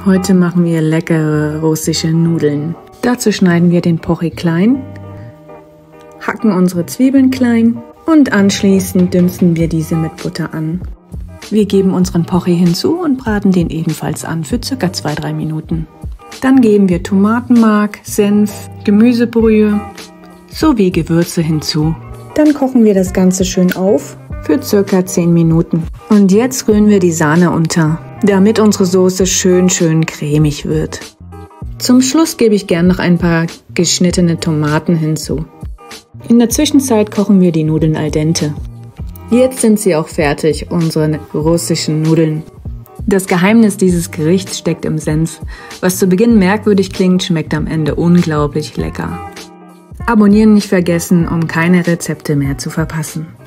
Heute machen wir leckere russische Nudeln. Dazu schneiden wir den Pochi klein, hacken unsere Zwiebeln klein und anschließend dünsten wir diese mit Butter an. Wir geben unseren Pochi hinzu und braten den ebenfalls an für ca. 2-3 Minuten. Dann geben wir Tomatenmark, Senf, Gemüsebrühe sowie Gewürze hinzu. Dann kochen wir das Ganze schön auf für ca. 10 Minuten. Und jetzt rühren wir die Sahne unter, damit unsere Soße schön cremig wird. Zum Schluss gebe ich gern noch ein paar geschnittene Tomaten hinzu. In der Zwischenzeit kochen wir die Nudeln al dente. Jetzt sind sie auch fertig, unsere russischen Nudeln. Das Geheimnis dieses Gerichts steckt im Senf. Was zu Beginn merkwürdig klingt, schmeckt am Ende unglaublich lecker. Abonnieren nicht vergessen, um keine Rezepte mehr zu verpassen.